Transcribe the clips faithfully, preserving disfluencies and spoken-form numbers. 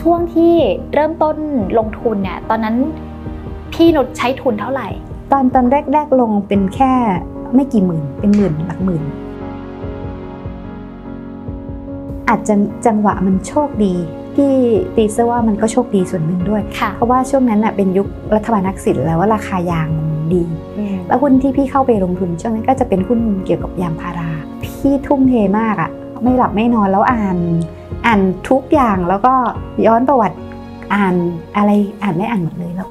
ช่วงที่เริ่มต้นลงทุนเนี่ยตอนนั้นพี่นุชใช้ทุนเท่าไหร่ตอนตอนแรกๆลงเป็นแค่ไม่กี่หมื่นเป็นหมื่นหลักหมื่นอาจจะจังหวะมันโชคดีที่ตีเชื่อว่ามันก็โชคดีส่วนหนึ่งด้วยเพราะว่าช่วงนั้นน่ะเป็นยุครัฐบาลทักษิณแล้วว่าราคายางมันดีแล้วหุ้นที่พี่เข้าไปลงทุนช่วงนั้นก็จะเป็นหุ้นเกี่ยวกับยางพาราพี่ทุ่มเทมากอ่ะไม่หลับไม่นอนแล้วอ่านอ่านทุกอย่างแล้วก็ย้อนประวัติอ่านอะไรอ่านไม่อ่านหมดเลยแล้ว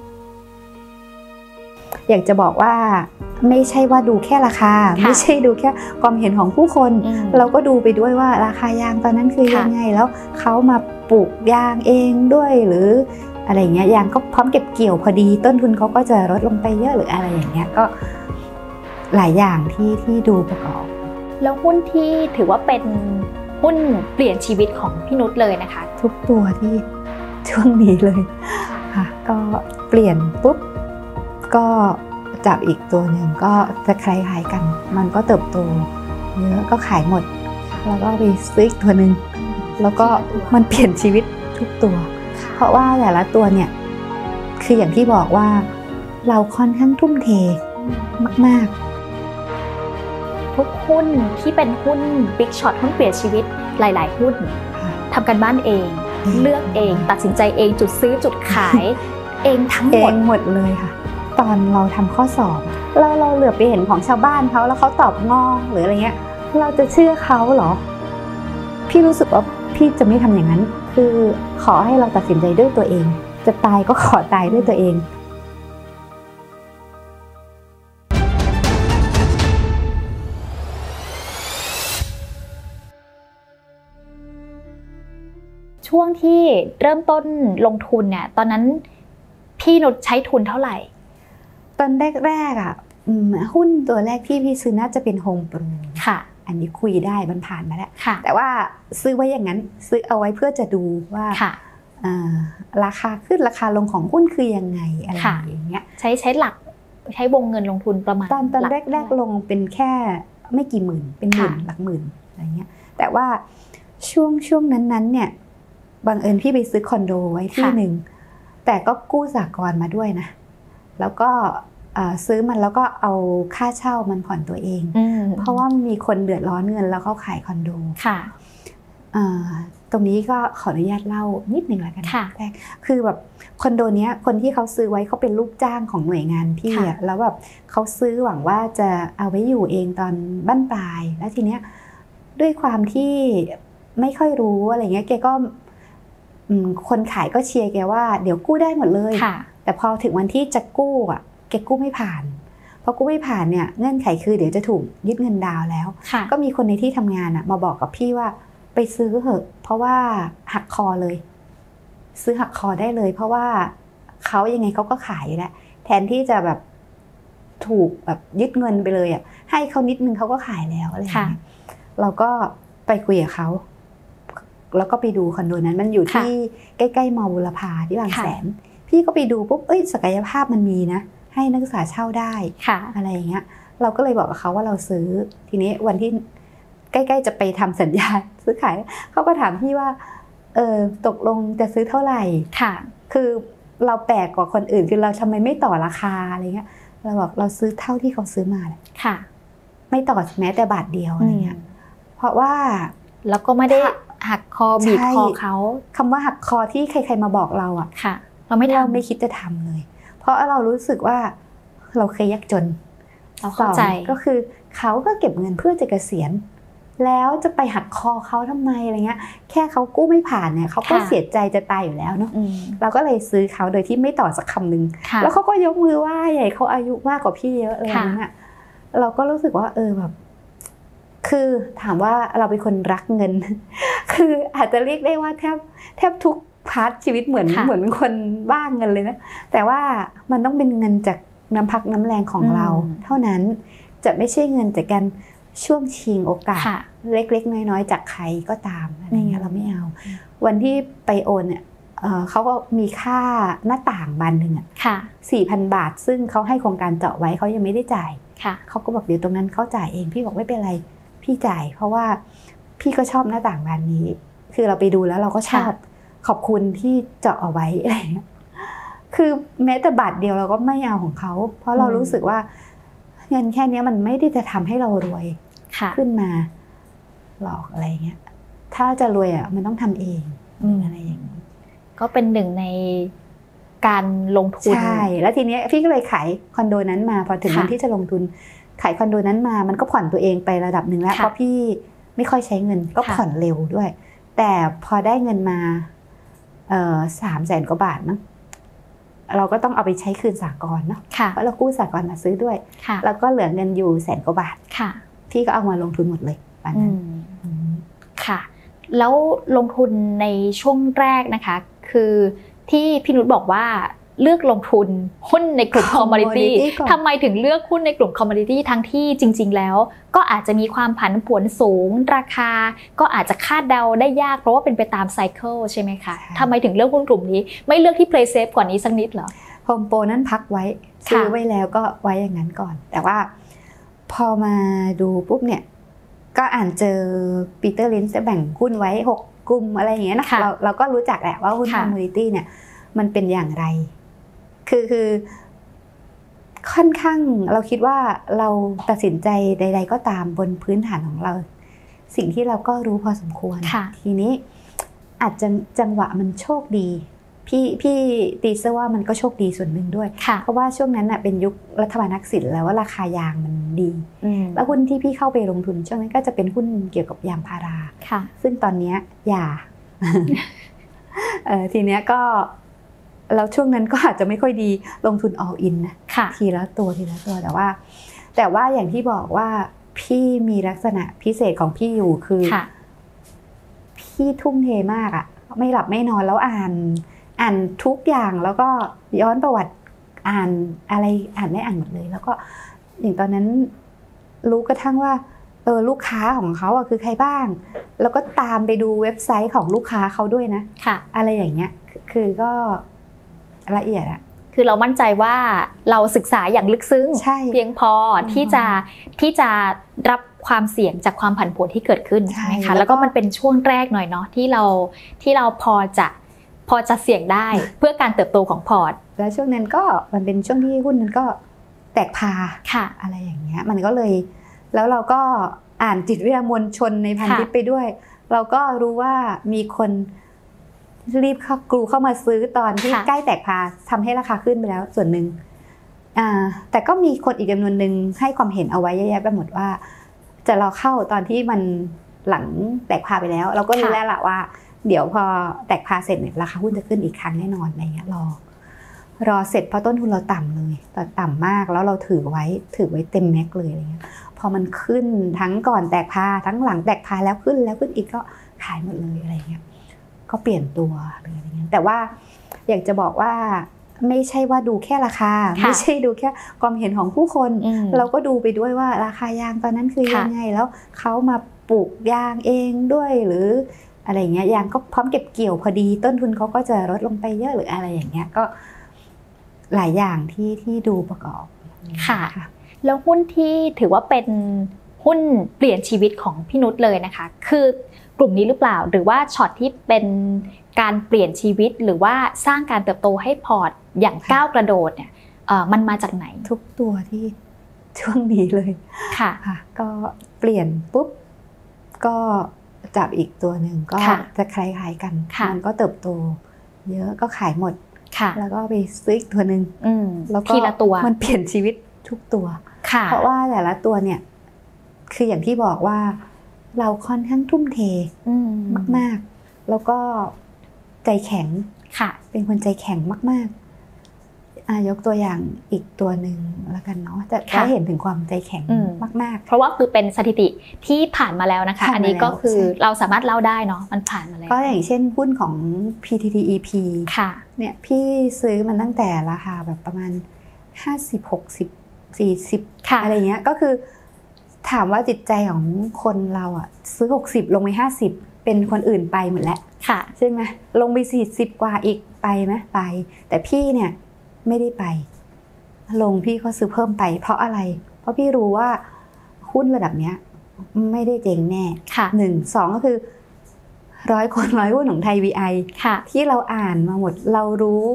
อยากจะบอกว่าไม่ใช่ว่าดูแค่ราคาไม่ใช่ดูแค่ความเห็นของผู้คนเราก็ดูไปด้วยว่าราคายางตอนนั้นคือยังไงแล้วเขามาปลูกยางเองด้วยหรืออะไรเงี้ยยางก็พร้อมเก็บเกี่ยวพอดีต้นทุนเขาก็จะลดลงไปเยอะหรืออะไรอย่างเงี้ยก็หลายอย่างที่ที่ดูประกอบแล้วหุ้นที่ถือว่าเป็นหุ้นเปลี่ยนชีวิตของพี่นุชเลยนะคะทุกตัวที่ช่วงนี้เลยค่ะก็เปลี่ยนปุ๊บก็จับอีกตัวหนึ่งก็จะคล้ายๆกันมันก็เติบโตเยอะก็ขายหมดแล้วก็ไปซื้ออีกตัวหนึ่งแล้วก็มันเปลี่ยนชีวิตทุกตัวเพราะว่าแต่ละตัวเนี่ยคืออย่างที่บอกว่าเราค่อนข้างทุ่มเทมากๆทุกหุ้นที่เป็นหุ้น Big Shot หุ้นเปลี่ยนชีวิตหลายๆหุ้นทำกันบ้านเองเลือกเองตัดสินใจเองจุดซื้อจุดขายเองทั้งหมดเองหมดเลยค่ะตอนเราทำข้อสอบเราเราเหลือไปเห็นของชาวบ้านเขาแล้วเขาตอบงอหรืออะไรเงี้ยเราจะเชื่อเขาเหรอพี่รู้สึกว่าพี่จะไม่ทำอย่างนั้นคือขอให้เราตัดสินใจด้วยตัวเองจะตายก็ขอตายด้วยตัวเองช่วงที่เริ่มต้นลงทุนเนี่ยตอนนั้นพี่นุชใช้ทุนเท่าไหร่ตอนแรกๆอ่ะหุ้นตัวแรกที่พี่ซื้อน่าจะเป็นโฮมโปรค่ะอันนี้คุยได้มันผ่านมาแล้วแต่ว่าซื้อไว้อย่างนั้นซื้อเอาไว้เพื่อจะดูว่าราคาขึ้นราคาลงของหุ้นคือยังไงอะไรอย่างเงี้ยใช้ใช้หลักใช้วงเงินลงทุนประมาณตอนตอนแรกๆลงเป็นแค่ไม่กี่หมื่นเป็นหมื่นหลักหมื่นอะไรเงี้ยแต่ว่าช่วงช่วงนั้นๆเนี่ยบังเอิญพี่ไปซื้อคอนโดไว้ที่หนึ่งแต่ก็กู้สหกรณ์มาด้วยนะแล้วก็ซื้อมันแล้วก็เอาค่าเช่ามันผ่อนตัวเองเพราะว่ามีคนเดือดร้อนเงินแล้วเขาขายคอนโดค่ะตรงนี้ก็ขออนุญาตเล่านิดหนึ่งแล้วกันแรกคือแบบคอนโดเนี้ยคนที่เขาซื้อไว้เขาเป็นลูกจ้างของหน่วยงานพี่อะแล้วแบบเขาซื้อหวังว่าจะเอาไว้อยู่เองตอนบั้นปลายแล้วทีเนี้ยด้วยความที่ไม่ค่อยรู้อะไรเงี้ยแกก็คนขายก็เชียร์แกว่าเดี๋ยวกู้ได้หมดเลยแต่พอถึงวันที่จะกู้อ่ะแกกู้ไม่ผ่านพอกู้ไม่ผ่านเนี่ยเงื่อนไขคือเดี๋ยวจะถูกยึดเงินดาวแล้วก็มีคนในที่ทำงานอ่ะมาบอกกับพี่ว่าไปซื้อเถอะเพราะว่าหักคอเลยซื้อหักคอได้เลยเพราะว่าเขายังไงเขาก็ขายอยู่แล้วแทนที่จะแบบถูกแบบยึดเงินไปเลยอ่ะให้เขานิดนึงเขาก็ขายแล้วอะไรอย่างเงี้ยเราก็ไปคุยกับเขาแล้วก็ไปดูคอนโดนั้นมันอยู่ที่ใกล้ๆมอบุรพาที่บางแสนพี่ก็ไปดูปุ๊บเอ้ยศักยภาพมันมีนะให้นักศึกษาเช่าได้อะไรอย่างเงี้ยเราก็เลยบอกกับเขาว่าเราซื้อทีนี้วันที่ใกล้ๆจะไปทำสัญญาซื้อขายเขาก็ถามพี่ว่าเออตกลงจะซื้อเท่าไหร่ค่ะคือเราแปลกกว่าคนอื่นคือเราทำไมไม่ต่อราคาอะไรเงี้ยเราบอกเราซื้อเท่าที่เขาซื้อมาเลยค่ะไม่ต่อแม้แต่บาทเดียวอะไรเงี้ยเพราะว่าแล้วก็ไม่ได้หักคอบีบคอเขาคำว่าหักคอที่ใครๆมาบอกเราอ่ะค่ะเราไม่ทำไม่คิดจะทำเลยเพราะเรารู้สึกว่าเราเคยยากจนเราเข้าใจก็คือเขาก็เก็บเงินเพื่อจะเกษียณแล้วจะไปหักคอเขาทำไมอะไรเงี้ยแค่เขากู้ไม่ผ่านเนี่ยเขาก็เสียใจจะตายอยู่แล้วเนาะเราก็เลยซื้อเขาโดยที่ไม่ต่อสักคำนึงแล้วเขาก็ยกมือไหว้ใหญ่เขาอายุมากกว่าพี่เยอะเลยนะเราก็รู้สึกว่าเออแบบคือถามว่าเราเป็นคนรักเงินคืออาจจะเรียกได้ว่าแทบแทบทุกพาร์ทชีวิตเหมือนเหมือนคนบ้าเงินเลยนะแต่ว่ามันต้องเป็นเงินจากน้ำพักน้ำแรงของเราเท่านั้นจะไม่ใช่เงินจากการช่วงชิงโอกาสเล็กๆน้อยๆจากใครก็ตามอะไรเงี้ยเราไม่เอาวันที่ไปโอนเนี่ยเขาก็มีค่าหน้าต่างบานหนึ่งอ่ะสี่พันบาทซึ่งเขาให้โครงการเจาะไว้เขายังไม่ได้จ่ายเขาก็บอกเดี๋ยวตรงนั้นเขาจ่ายเองพี่บอกไม่เป็นไรพี่จ่ายเพราะว่าพี่ก็ชอบหน้าต่างบานนี้คือเราไปดูแล้วเราก็ชอบขอบคุณที่เจาะเอาไว้อะไรเงี้ยคือแม้แต่บาทเดียวเราก็ไม่เอาของเขาเพราะเรารู้สึกว่าเงินแค่นี้มันไม่ได้จะทำให้เรารวยขึ้นมาหรอกอะไรเงี้ยถ้าจะรวยอ่ะมันต้องทำเองอะไรอย่างนี้ก็เป็นหนึ่งในการลงทุนใช่แล้วทีนี้พี่ก็เลยขายคอนโดนั้นมาพอถึงวันที่จะลงทุนขายคอนโดนั้นมามันก็ผ่อนตัวเองไประดับหนึ่งแล้วเพราะพี่ไม่ค่อยใช้เงินก็ผ่อนเร็วด้วยแต่พอได้เงินมาเอ่อสามแสนกว่าบาทมั้งเราก็ต้องเอาไปใช้คืนสหกรณ์เนาะเพราะเรากู้สหกรณ์มาซื้อด้วยแล้วก็เหลือเงินอยู่แสนกว่าบาทพี่ก็เอามาลงทุนหมดเลยตอนนั้นค่ะแล้วลงทุนในช่วงแรกนะคะคือที่พี่นุชบอกว่าเลือกลงทุนหุ้นในกลุ่มคอมมอดิตี้ทำไมถึงเลือกหุ้นในกลุ่มคอมมอดิตี้ทั้งที่จริงๆแล้วก็อาจจะมีความผันผวนสูงราคาก็อาจจะคาดเดาได้ยากเพราะว่าเป็นไปตามไซเคิลใช่ไหมคะทำไมถึงเลือกหุ้นกลุ่มนี้ไม่เลือกที่ play safe กว่านี้สักนิดเหรอโฮมโปรนั้นพักไว้ซื้อไว้แล้วก็ไว้อย่างนั้นก่อนแต่ว่าพอมาดูปุ๊บเนี่ยก็อ่านเจอปีเตอร์ลินซ์แบ่งหุ้นไว้หกกลุ่มอะไรอย่างเงี้ยนะเราเราก็รู้จักแหละว่าหุ้นคอมมูนิตี้เนี่ยมันเป็นอย่างไรคือคือค่อนข้างเราคิดว่าเราตัดสินใจใดๆก็ตามบนพื้นฐานของเราสิ่งที่เราก็รู้พอสมควรทีนี้อาจจะจังหวะมันโชคดีพี่พี่ตีเชื่อว่ามันก็โชคดีส่วนหนึ่งด้วยเพราะว่าช่วงนั้นน่ะเป็นยุครัฐบาลทักษิณแล้วว่าราคายางมันดีแล้วหุ้นที่พี่เข้าไปลงทุนช่วงนั้นก็จะเป็นหุ้นเกี่ยวกับยางพาราซึ่งตอนนี้อย่า ทีเนี้ยก็แล้วช่วงนั้นก็อาจจะไม่ค่อยดีลงทุน all in นะทีละตัวทีละตัวแต่ว่าแต่ว่าอย่างที่บอกว่าพี่มีลักษณะพิเศษของพี่อยู่คือพี่ทุ่มเทมากอะไม่หลับไม่นอนแล้วอ่านอ่านทุกอย่างแล้วก็ย้อนประวัติอ่านอะไรอ่านได้อ่านหมดเลยแล้วก็อย่างตอนนั้นรู้กระทั่งว่าเออลูกค้าของเขาอะคือใครบ้างแล้วก็ตามไปดูเว็บไซต์ของลูกค้าเขาด้วยนะอะไรอย่างเงี้ยคือก็ละเอียดอะคือเรามั่นใจว่าเราศึกษาอย่างลึกซึ้งเพียงพอที่จะที่จะรับความเสี่ยงจากความผันผวนที่เกิดขึ้นใช่ไหมคะแล้วก็มันเป็นช่วงแรกหน่อยเนาะที่เราที่เราพอจะพอจะเสี่ยงได้เพื่อการเติบโตของพอร์ตแล้วช่วงนั้นก็มันเป็นช่วงที่หุ้นมันก็แตกพาอะไรอย่างเงี้ยมันก็เลยแล้วเราก็อ่านจิตวิทยามวลชนในพันทิปไปด้วยเราก็รู้ว่ามีคนรีบเข้ากรูเข้ามาซื้อตอนที่ใกล้แตกพาทำให้ราคาขึ้นไปแล้วส่วนหนึ่งแต่ก็มีคนอีกจำนวนหนึ่งให้ความเห็นเอาไว้เยอะแยะไปหมดว่าจะรอเข้าตอนที่มันหลังแตกพาไปแล้วเราก็รู้แล้วล่ะว่าเดี๋ยวพอแตกพาเสร็จเนี่ยราคาหุ้นจะขึ้นอีกครั้งแน่นอนอะไรเงี้ยรอรอเสร็จเพราะต้นทุนเราต่ำเลยต่ำมากแล้วเราถือไว้ถือไว้เต็มแม็กเลยอะไรเงี้ยพอมันขึ้นทั้งก่อนแตกพาทั้งหลังแตกพาแล้วขึ้นแล้วขึ้นอีกก็ขายหมดเลยอะไรเงี้ยก็เปลี่ยนตัวอะไรเงี้ยแต่ว่าอยากจะบอกว่าไม่ใช่ว่าดูแค่ราคาไม่ใช่ดูแค่ความเห็นของผู้คนเราก็ดูไปด้วยว่าราคายางตอนนั้นคือยังไงแล้วเขามาปลูกยางเองด้วยหรืออะไรเงี้ยยางก็พร้อมเก็บเกี่ยวพอดีต้นทุนเขาก็จะลดลงไปเยอะหรืออะไรอย่างเงี้ยก็หลายอย่างที่ที่ดูประกอบค่ะแล้วหุ้นที่ถือว่าเป็นหุ้นเปลี่ยนชีวิตของพี่นุชเลยนะคะคือกลุ่มนี้หรือเปล่าหรือว่าช็อตที่เป็นการเปลี่ยนชีวิตหรือว่าสร้างการเติบโตให้พอร์ตอย่างก้าวกระโดดเนี่ยมันมาจากไหนทุกตัวที่ช่วงนี้เลยค่ะก็เปลี่ยนปุ๊บก็จับอีกตัวหนึ่งก็จะคล้ายๆกันมันก็เติบโตเยอะก็ขายหมดแล้วก็ไปซื้ออีกตัวหนึ่งแล้วก็ทีละตัวมันเปลี่ยนชีวิตทุกตัวเพราะว่าแต่ละตัวเนี่ยคืออย่างที่บอกว่าเราค่อนข้างทุ่มเทมากๆแล้วก็ใจแข็งเป็นคนใจแข็งมากๆยกตัวอย่างอีกตัวหนึ่งแล้วกันเนาะจะได้เห็นถึงความใจแข็งมากๆเพราะว่าคือเป็นสถิติที่ผ่านมาแล้วนะคะอันนี้ก็คือเราสามารถเล่าได้เนาะมันผ่านมาแล้วก็อย่างเช่นหุ้นของ พี ที ที อี พี เนี่ยพี่ซื้อมันตั้งแต่ราคาแบบประมาณห้าสิบ หกสิบ สี่สิบอะไรเงี้ยก็คือถามว่าจิตใจของคนเราอ่ะซื้อหกสิบลงไปห้าสิบเป็นคนอื่นไปหมดแล้วใช่ไหมลงไปสี่สิบกว่าอีกไปไหมไปแต่พี่เนี่ยไม่ได้ไปลงพี่ก็ซื้อเพิ่มไปเพราะอะไรเพราะพี่รู้ว่าหุ้นระดับเนี้ยไม่ได้เจ๊งแน่หนึ่งสองก็คือร้อยคนร้อยหุ้นของไทย วี ไอ ที่เราอ่านมาหมดเรารู้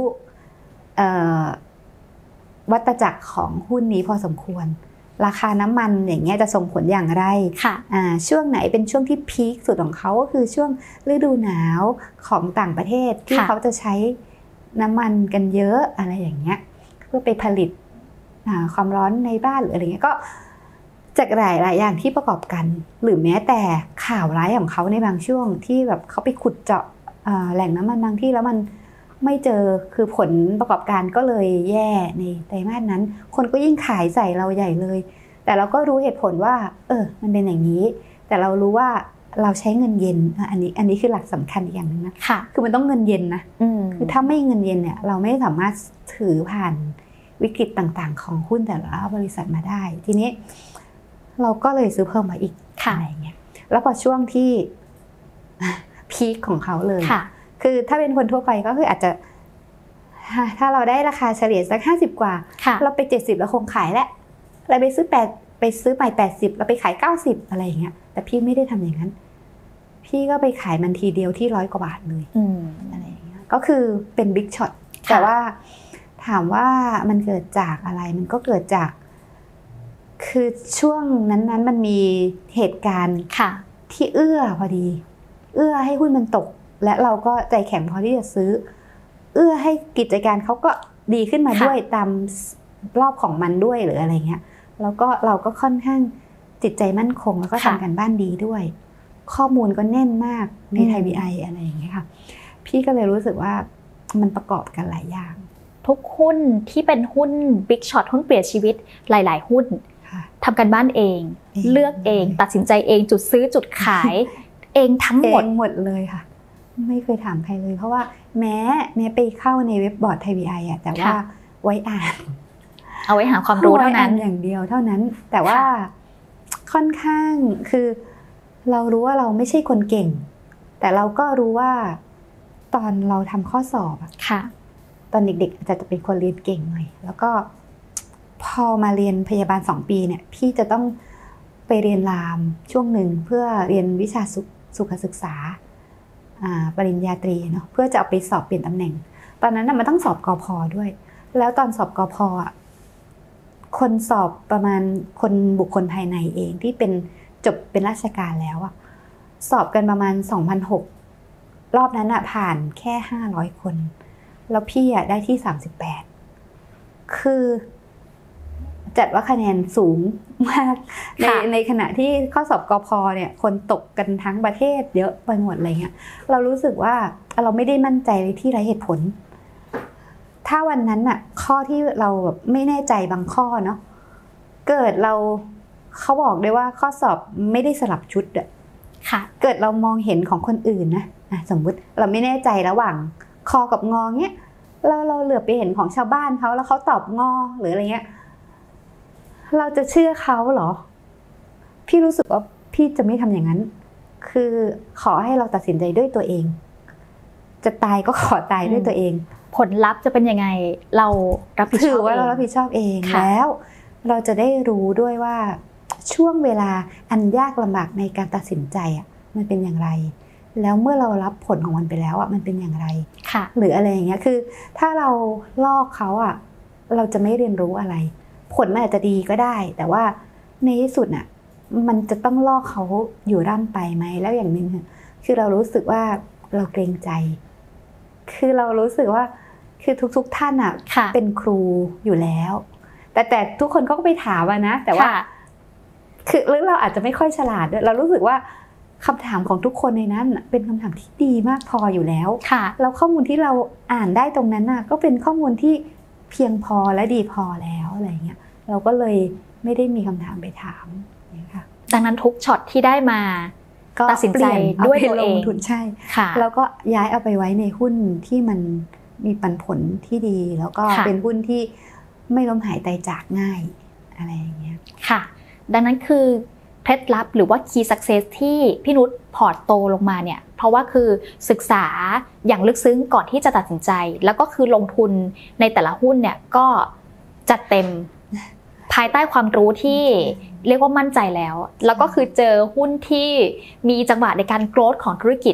วัฏจักรของหุ้นนี้พอสมควรราคาน้ำมันอย่างเงี้ยจะส่งผลอย่างไรช่วงไหนเป็นช่วงที่พีคสุดของเขาก็คือช่วงฤดูหนาวของต่างประเทศที่เขาจะใช้น้ำมันกันเยอะอะไรอย่างเงี้ยเพื่อไปผลิตความร้อนในบ้านหรืออะไรเงี้ยก็จากหลายหลายอย่างที่ประกอบกันหรือแม้แต่ข่าวร้ายของเขาในบางช่วงที่แบบเขาไปขุดเจาะแหล่งน้ำมันบางที่แล้วมันไม่เจอคือผลประกอบการก็เลยแย่ในไตรมาสนั้นคนก็ยิ่งขายใส่เราใหญ่เลยแต่เราก็รู้เหตุผลว่าเออมันเป็นอย่างนี้แต่เรารู้ว่าเราใช้เงินเย็นอันนี้อันนี้คือหลักสำคัญอีกอย่างนึงนะคือมันต้องเงินเย็นนะคือถ้าไม่เงินเย็นเนี่ยเราไม่สามารถถือผ่านวิกฤตต่างๆของหุ้นแต่ละบริษัทมาได้ทีนี้เราก็เลยซื้อเพิ่มมาอีกอะไรเงี้ยแล้วพอช่วงที่พีคของเขาเลยคือถ้าเป็นคนทั่วไปก็คืออาจจะถ้าเราได้ราคาเฉลี่ยสักห้าสิบกว่าเราไปเจ็ดสิบเราคงขายแล้วเราไปซื้อแปดไปซื้อใหม่แปดสิบเราไปขายเก้าสิบอะไรอย่างเงี้ยแต่พี่ไม่ได้ทำอย่างนั้นพี่ก็ไปขายมันทีเดียวที่ร้อยกว่าบาทเลยอะไรอย่างเงี้ยก็คือเป็นบิ๊กช็อตแต่ว่าถามว่ามันเกิดจากอะไรมันก็เกิดจากคือช่วงนั้นๆมันมีเหตุการณ์ที่เอื้อพอดีเอื้อให้หุ้นมันตกและเราก็ใจแข็งพอที่จะซื้อเอื้อให้กิจการเขาก็ดีขึ้นมาด้วยตามรอบของมันด้วยหรืออะไรเงี้ยแล้วก็เราก็ค่อนข้างจิตใจมั่นคงแล้วก็ทำกันบ้านดีด้วยข้อมูลก็แน่นมากในไทย วี ไอ อะไรอย่างเงี้ยค่ะพี่ก็เลยรู้สึกว่ามันประกอบกันหลายอย่างทุกหุ้นที่เป็นหุ้นบิ๊กช็อตหุ้นเปลี่ยนชีวิตหลายๆหุ้นทำกันบ้านเองเลือกเองตัดสินใจเองจุดซื้อจุดขายเองทั้งหมดหมดเลยค่ะไม่เคยถามใครเลยเพราะว่าแม้แม้ไปเข้าในเว็บบอร์ดไทย วี ไอ อ่ะแต่ว่าไว้อ่านเอาไว้หาความรู้เท่านั้นอย่างเดียวเท่านั้นแต่ว่าค่อนข้างคือเรารู้ว่าเราไม่ใช่คนเก่งแต่เราก็รู้ว่าตอนเราทำข้อสอบอะตอนเด็กๆอาจจะเป็นคนเรียนเก่งหน่อยแล้วก็พอมาเรียนพยาบาลสองปีเนี่ยพี่จะต้องไปเรียนรามช่วงหนึ่งเพื่อเรียนวิชาสุขศึกษาปริญญาตรีเนาะเพื่อจะเอาไปสอบเปลี่ยนตำแหน่งตอนนั้นน่ะมันต้องสอบกพ.ด้วยแล้วตอนสอบกพ.อ่ะคนสอบประมาณคนบุคคลภายในเองที่เป็นจบเป็นราชการแล้วอ่ะสอบกันประมาณ สองพันหกร้อย รอบนั้นอ่ะผ่านแค่ห้าร้อยคนแล้วพี่อ่ะได้ที่สามสิบแปดคือจัดว่าคะแนนสูงมากในในขณะที่ข้อสอบกพ.เนี่ยคนตกกันทั้งประเทศเยอะไปหมดอะไรเงี้ยเรารู้สึกว่าเราไม่ได้มั่นใจเลยที่ไร้เหตุผลถ้าวันนั้นน่ะข้อที่เราแบบไม่แน่ใจบางข้อเนาะเกิดเราเขาบอกได้ว่าข้อสอบไม่ได้สลับชุดอะค่ะเกิดเรามองเห็นของคนอื่นนะสมมุติเราไม่แน่ใจระหว่างคอกับงอเงี้ยเราเราเหลือบไปเห็นของชาวบ้านเขาแล้วเขาตอบงอหรืออะไรเงี้ยเราจะเชื่อเขาเหรอพี่รู้สึกว่าพี่จะไม่ทำอย่างนั้นคือขอให้เราตัดสินใจด้วยตัวเองจะตายก็ขอตายด้วยตัวเองผลลัพธ์จะเป็นยังไงเรารับผิดชอบเองถือว่าเรารับผิดชอบเองแล้วเราจะได้รู้ด้วยว่าช่วงเวลาอันยากลำบากในการตัดสินใจอ่ะมันเป็นอย่างไรแล้วเมื่อเรารับผลของมันไปแล้วอ่ะมันเป็นอย่างไรหรืออะไรอย่างเงี้ยคือถ้าเราลอกเขาอ่ะเราจะไม่เรียนรู้อะไรผลมันอาจจะดีก็ได้แต่ว่าในที่สุดน่ะมันจะต้องลอกเขาอยู่ร่ำไปไหมแล้วอย่างนึงคือเรารู้สึกว่าเราเกรงใจคือเรารู้สึกว่าคือทุกๆท่านอ่ะเป็นครูอยู่แล้วแต่แต่ทุกคนก็ไปถามอะนะแต่ว่าคือหรือเราอาจจะไม่ค่อยฉลาดด้วยเรารู้สึกว่าคำถามของทุกคนในนั้นเป็นคำถามที่ดีมากพออยู่แล้วแล้วข้อมูลที่เราอ่านได้ตรงนั้นน่ะก็เป็นข้อมูลที่เพียงพอและดีพอแล้วอะไรเงี้ยเราก็เลยไม่ได้มีคำถามไปถามนะคะดังนั้นทุกช็อตที่ได้มาตัดสินใจด้วยตัวเองทุนใช่แล้วก็ย้ายเอาไปไว้ในหุ้นที่มันมีปันผลที่ดีแล้วก็เป็นหุ้นที่ไม่ล้มหายตายจากง่ายอะไรอย่างเงี้ยค่ะดังนั้นคือเคล็ดลับหรือว่า Key Success ที่พี่นุชพอร์ตโตลงมาเนี่ยเพราะว่าคือศึกษาอย่างลึกซึ้งก่อนที่จะตัดสินใจแล้วก็คือลงทุนในแต่ละหุ้นเนี่ยก็จัดเต็มภายใต้ความรู้ที่เรียกว่ามั่นใจแล้วแล้วก็คือเจอหุ้นที่มีจังหวะในการโกรธของธุรกิจ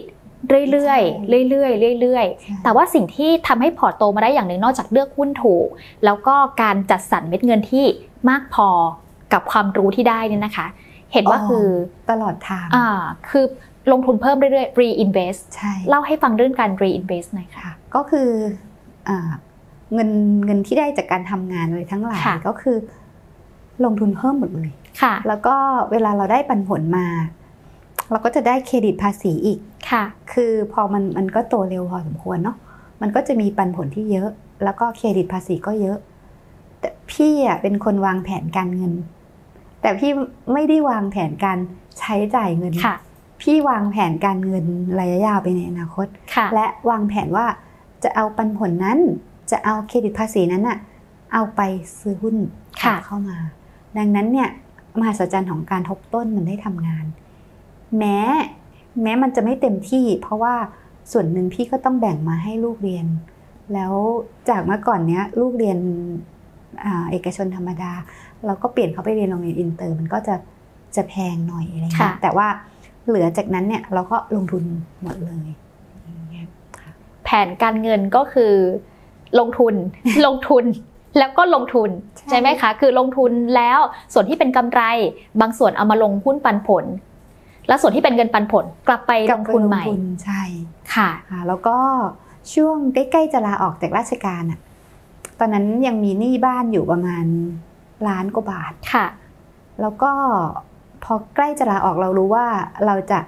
เรื่อยๆเรื่อยๆเรื่อยๆแต่ว่าสิ่งที่ทำให้พอร์ตโตมาได้อย่างหนึ่งนอกจากเลือกหุ้นถูกแล้วก็การจัดสรรเม็ดเงินที่มากพอกับความรู้ที่ได้เนี่ยนะคะเห็นว่าคือตลอดทางอ่าคือลงทุนเพิ่มเรื่อยๆ reinvest ใช่เล่าให้ฟังเรื่องการ reinvest หน่อยค่ะก็คืออ่าเงินเงินที่ได้จากการทำงานเลยทั้งหลายก็คือลงทุนเพิ่มหมดเลยค่ะแล้วก็เวลาเราได้ปันผลมาเราก็จะได้เครดิตภาษีอีกค่ะคือพอมันมันก็โตเร็วพอสมควรเนาะมันก็จะมีปันผลที่เยอะแล้วก็เครดิตภาษีก็เยอะแต่พี่อ่ะเป็นคนวางแผนการเงินแต่พี่ไม่ได้วางแผนการใช้จ่ายเงินค่ะพี่วางแผนการเงินระยะยาวไปในอนาคตและวางแผนว่าจะเอาปันผลนั้นจะเอาเครดิตภาษีนั้นอะเอาไปซื้อหุ้นเข้ามาดังนั้นเนี่ยมหัศจรรย์ของการทบต้นมันได้ทำงานแม้แม้มันจะไม่เต็มที่เพราะว่าส่วนหนึ่งพี่ก็ต้องแบ่งมาให้ลูกเรียนแล้วจากเมื่อก่อนเนี้ยลูกเรียนเอกชนธรรมดาเราก็เปลี่ยนเขาไปเรียนโรงเรียนอินเตอร์มันก็จะจะแพงหน่อยอะไรเงี้ยแต่ว่าเหลือจากนั้นเนี่ยเราก็ลงทุนหมดเลยแผนการเงินก็คือลงทุน ลงทุนแล้วก็ลงทุนใช่ไหมคะคือลงทุนแล้วส่วนที่เป็นกำไรบางส่วนเอามาลงหุ้นปันผลแล้วส่วนที่เป็นเงินปันผลกลับไปลงทุนใหม่ใช่ค่ะแล้วก็ช่วงใกล้ๆจะลาออกจากราชการอ่ะตอนนั้นยังมีหนี้บ้านอยู่ประมาณล้านกว่าบาทค่ะแล้วก็พอใกล้จะลาออกเรารู้ว่าเราจะ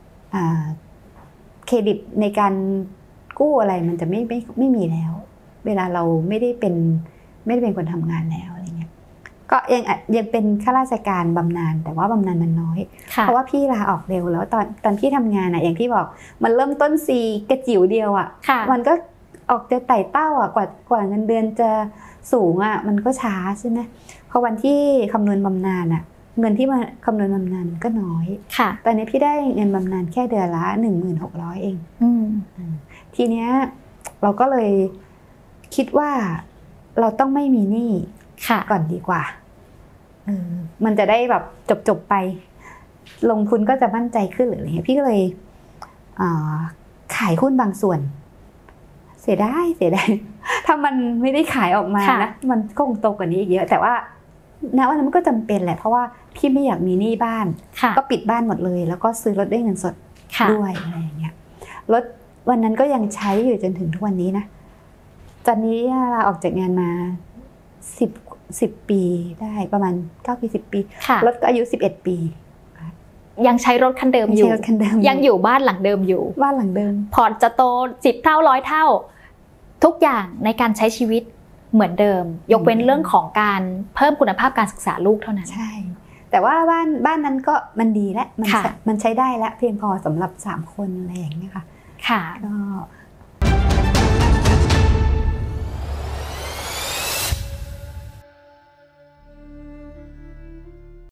เครดิตในการกู้อะไรมันจะไม่ไม่ไม่มีแล้วเวลาเราไม่ได้เป็นไม่ได้เป็นคนทำงานแล้วอะไรเงี้ยก็ยังยังเป็นข้าราชการบำนาญแต่ว่าบำนาญมันน้อยเพราะว่าพี่ลาออกเร็วแล้วตอนตอนพี่ทำงานอ่ะอย่างที่บอกมันเริ่มต้นซีกระจิ๋วเดียวอ่ะมันก็ออกจะไต่เต้าอ่ะกว่ากว่าเงินเดือนจะสูงอ่ะมันก็ช้าใช่ไหมพอวันที่คำนวณบำนาญอ่ะเงินที่มาคำนวณบำนาญก็น้อยตอนนี้พี่ได้เงินบำนาญแค่เดือนละหนึ่งหมื่นหกร้อยเองทีเนี้ยเราก็เลยคิดว่าเราต้องไม่มีหนี้ก่อนดีกว่าเออมันจะได้แบบจบๆไปลงทุนก็จะมั่นใจขึ้นหรืออะไรเงี้ยพี่ก็เลยขายหุ้นบางส่วนเสียดายเสียดายถ้ามันไม่ได้ขายออกมานะมันก็คงโตกว่านี้อีกเยอะแต่ว่าณวันนั้นมันก็จำเป็นแหละเพราะว่าพี่ไม่อยากมีหนี้บ้านก็ปิดบ้านหมดเลยแล้วก็ซื้อรถด้วยเงินสดด้วยอะไรอย่างเงี้ยรถวันนั้นก็ยังใช้อยู่จนถึงทุกวันนี้นะตอนนี้ลาออกจากงานมาสิบ สิบปีได้ประมาณเก้าปีสิบปีรถก็อายุสิบเอ็ดปียังใช้รถคันเดิมอยู่ยังอยู่บ้านหลังเดิมอยู่บ้านหลังเดิมพอร์ตจะโตสิบเท่าร้อยเท่าทุกอย่างในการใช้ชีวิตเหมือนเดิมยกเว้นเรื่องของการเพิ่มคุณภาพการศึกษาลูกเท่านั้นใช่แต่ว่าบ้านบ้านนั้นก็มันดีและมันมันใช้ได้และเพียงพอสำหรับสามคนอะไรอย่างเงี้ยค่ะค่ะก็